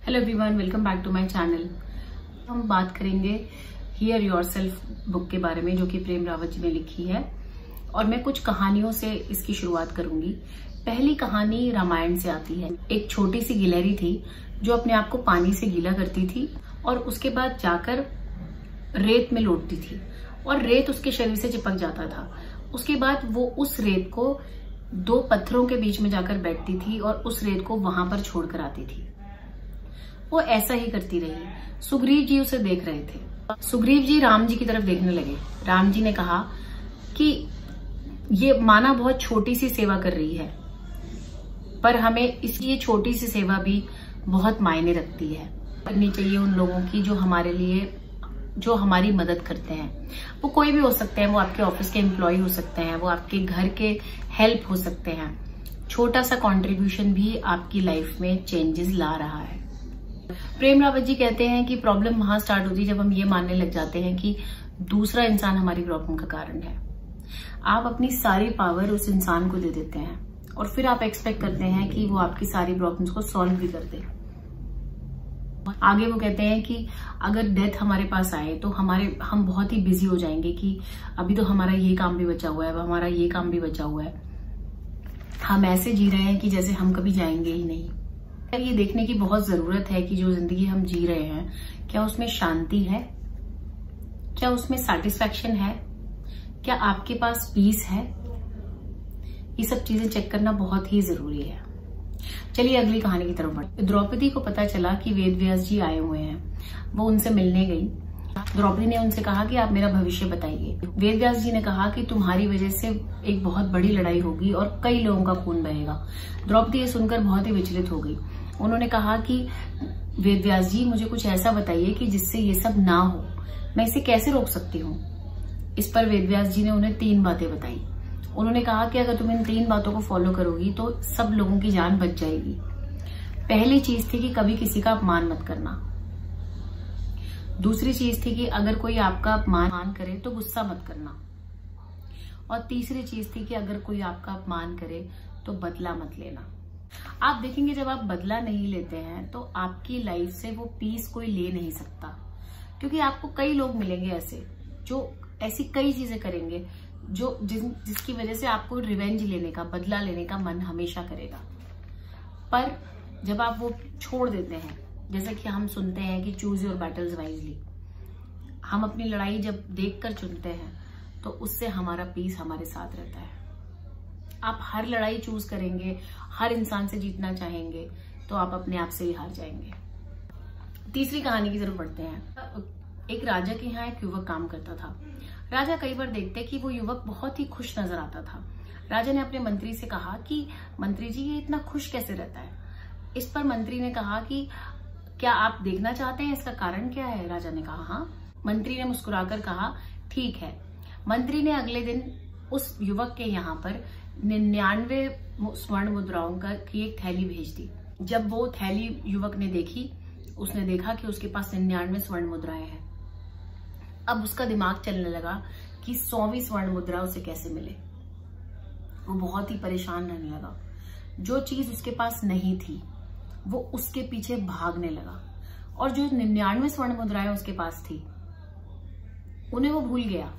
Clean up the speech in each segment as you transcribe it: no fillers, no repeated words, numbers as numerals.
Hello everyone, welcome back to my channel. हम बात करेंगे हियर योरसेल्फ बुक के बारे में, जो कि प्रेम रावत जी ने लिखी है। और मैं कुछ कहानियों से इसकी शुरुआत करूंगी। पहली कहानी रामायण से आती है। एक छोटी सी गिलहरी थी जो अपने आप को पानी से गीला करती थी और उसके बाद जाकर रेत में लौटती थी और रेत उसके शरीर से चिपक जाता था। उसके बाद वो उस रेत को दो पत्थरों के बीच में जाकर बैठती थी और उस रेत को वहां पर छोड़कर आती थी। वो ऐसा ही करती रही। सुग्रीव जी उसे देख रहे थे। सुग्रीव जी राम जी की तरफ देखने लगे। राम जी ने कहा कि ये माना बहुत छोटी सी सेवा कर रही है, पर हमें इसकी ये छोटी सी सेवा भी बहुत मायने रखती है। करनी चाहिए उन लोगों की जो हमारे लिए, जो हमारी मदद करते हैं। वो कोई भी हो सकते हैं, वो आपके ऑफिस के एम्प्लॉय हो सकते हैं, वो आपके घर के हेल्प हो सकते हैं। छोटा सा कंट्रीब्यूशन भी आपकी लाइफ में चेंजेस ला रहा है। प्रेम रावत जी कहते हैं कि प्रॉब्लम वहां स्टार्ट होती है जब हम ये मानने लग जाते हैं कि दूसरा इंसान हमारी प्रॉब्लम का कारण है। आप अपनी सारी पावर उस इंसान को दे देते हैं और फिर आप एक्सपेक्ट करते हैं कि वो आपकी सारी प्रॉब्लम्स को सॉल्व भी कर दे। आगे वो कहते हैं कि अगर डेथ हमारे पास आए तो हम बहुत ही बिजी हो जाएंगे कि अभी तो हमारा ये काम भी बचा हुआ है, हमारा ये काम भी बचा हुआ है। हम ऐसे जी रहे हैं कि जैसे हम कभी जाएंगे ही नहीं। ये देखने की बहुत जरूरत है कि जो जिंदगी हम जी रहे हैं, क्या उसमें शांति है, क्या उसमें सैटिस्फैक्शन है, क्या आपके पास पीस है। ये सब चीजें चेक करना बहुत ही जरूरी है। चलिए अगली कहानी की तरफ बढ़ते। द्रौपदी को पता चला कि वेद व्यास जी आए हुए हैं। वो उनसे मिलने गई। द्रौपदी ने उनसे कहा कि आप मेरा भविष्य बताइए। वेद व्यास जी ने कहा कि तुम्हारी वजह से एक बहुत बड़ी लड़ाई होगी और कई लोगों का खून बहेगा। द्रौपदी ये सुनकर बहुत ही विचलित हो गई। उन्होंने कहा कि वेद व्यास जी, मुझे कुछ ऐसा बताइए कि जिससे ये सब ना हो। मैं इसे कैसे रोक सकती हूँ। इस पर वेद व्यास जी ने उन्हें 3 बातें बताई। उन्होंने कहा कि अगर तुम इन 3 बातों को फॉलो करोगी तो सब लोगों की जान बच जाएगी। पहली चीज थी कि कभी किसी का अपमान मत करना। दूसरी चीज थी कि अगर कोई आपका अपमान करे तो गुस्सा मत करना। और तीसरी चीज थी कि अगर कोई आपका अपमान करे तो बदला मत लेना। आप देखेंगे जब आप बदला नहीं लेते हैं तो आपकी लाइफ से वो पीस कोई ले नहीं सकता, क्योंकि आपको कई लोग मिलेंगे ऐसे जो ऐसी कई चीजें करेंगे जो जिसकी वजह से आपको रिवेंज लेने का, बदला लेने का मन हमेशा करेगा। पर जब आप वो छोड़ देते हैं, जैसे कि हम सुनते हैं कि चूज योर बैटल्स वाइजली, हम अपनी लड़ाई जब देखकर चुनते हैं तो उससे हमारा पीस हमारे साथ रहता है। आप हर लड़ाई चूज करेंगे, हर इंसान से जीतना चाहेंगे तो आप अपने आप से ही हार जाएंगे। तीसरी कहानी की तरफ बढ़ते हैं। एक राजा के यहाँ एक युवक काम करता था। राजा कई बार देखते कि वो युवक बहुत ही खुश नजर आता था। राजा ने अपने मंत्री से कहा कि मंत्री जी, ये इतना खुश कैसे रहता है। इस पर मंत्री ने कहा कि क्या आप देखना चाहते हैं, इसका कारण क्या है। राजा ने कहा हाँ। मंत्री ने मुस्कुराकर कहा ठीक है। मंत्री ने अगले दिन उस युवक के यहाँ पर 99 स्वर्ण मुद्राओं की एक थैली भेज दी। जब वो थैली युवक ने देखी, उसने देखा कि उसके पास 99 स्वर्ण मुद्राएं हैं। अब उसका दिमाग चलने लगा कि 100वीं स्वर्ण मुद्रा उसे कैसे मिले। वो बहुत ही परेशान रहने लगा। जो चीज उसके पास नहीं थी वो उसके पीछे भागने लगा, और जो 99 स्वर्ण मुद्राएं उसके पास थी उन्हें वो भूल गया।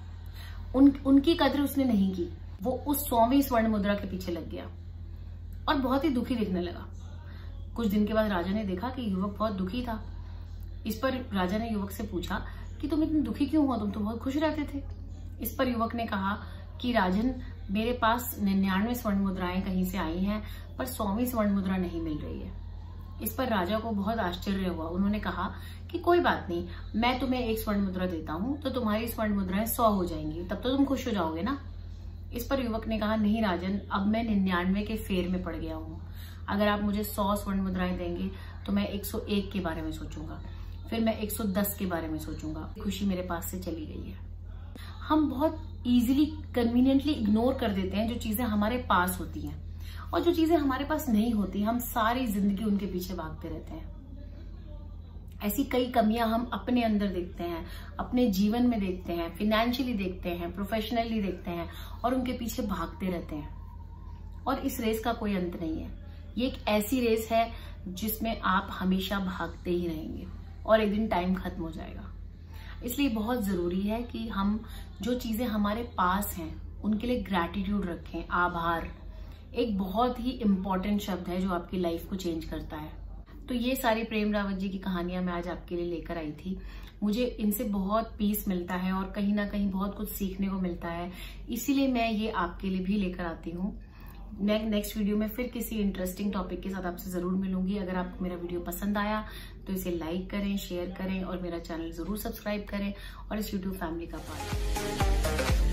उनकी कदर उसने नहीं की। वो उस 100वीं स्वर्ण मुद्रा के पीछे लग गया और बहुत ही दुखी दिखने लगा। कुछ दिन के बाद राजा ने देखा कि युवक बहुत दुखी था। इस पर राजा ने युवक से पूछा कि तुम इतने दुखी क्यों हो, तुम तो बहुत खुश रहते थे। इस पर युवक ने कहा कि राजन, मेरे पास 99 स्वर्ण मुद्राएं कहीं से आई हैं, पर 100वीं स्वर्ण मुद्रा नहीं मिल रही है। इस पर राजा को बहुत आश्चर्य हुआ। उन्होंने कहा कि कोई बात नहीं, मैं तुम्हें 1 स्वर्ण मुद्रा देता हूं तो तुम्हारी स्वर्ण मुद्राएं 100 हो जाएंगी, तब तो तुम खुश हो जाओगे ना। इस पर युवक ने कहा नहीं राजन, अब मैं 99 के फेर में पड़ गया हूँ। अगर आप मुझे 100 स्वर्ण मुद्राएं देंगे तो मैं 101 के बारे में सोचूंगा, फिर मैं 110 के बारे में सोचूंगा। खुशी मेरे पास से चली गई है। हम बहुत इजीली, कन्वीनियंटली इग्नोर कर देते हैं जो चीजें हमारे पास होती हैं, और जो चीजें हमारे पास नहीं होती हम सारी जिंदगी उनके पीछे भागते रहते हैं। ऐसी कई कमियां हम अपने अंदर देखते हैं, अपने जीवन में देखते हैं, फाइनेंशियली देखते हैं, प्रोफेशनली देखते हैं, और उनके पीछे भागते रहते हैं। और इस रेस का कोई अंत नहीं है। ये एक ऐसी रेस है जिसमें आप हमेशा भागते ही रहेंगे और एक दिन टाइम खत्म हो जाएगा। इसलिए बहुत जरूरी है कि हम जो चीजें हमारे पास हैं उनके लिए ग्रैटिट्यूड रखें। आभार एक बहुत ही इंपॉर्टेंट शब्द है जो आपकी लाइफ को चेंज करता है। तो ये सारी प्रेम रावत जी की कहानियां मैं आज आपके लिए लेकर आई थी। मुझे इनसे बहुत पीस मिलता है और कहीं ना कहीं बहुत कुछ सीखने को मिलता है, इसीलिए मैं ये आपके लिए भी लेकर आती हूँ। नेक्स्ट वीडियो में फिर किसी इंटरेस्टिंग टॉपिक के साथ आपसे जरूर मिलूंगी। अगर आपको मेरा वीडियो पसंद आया तो इसे लाइक करें, शेयर करें और मेरा चैनल जरूर सब्सक्राइब करें और इस यूट्यूब फैमिली का पार्ट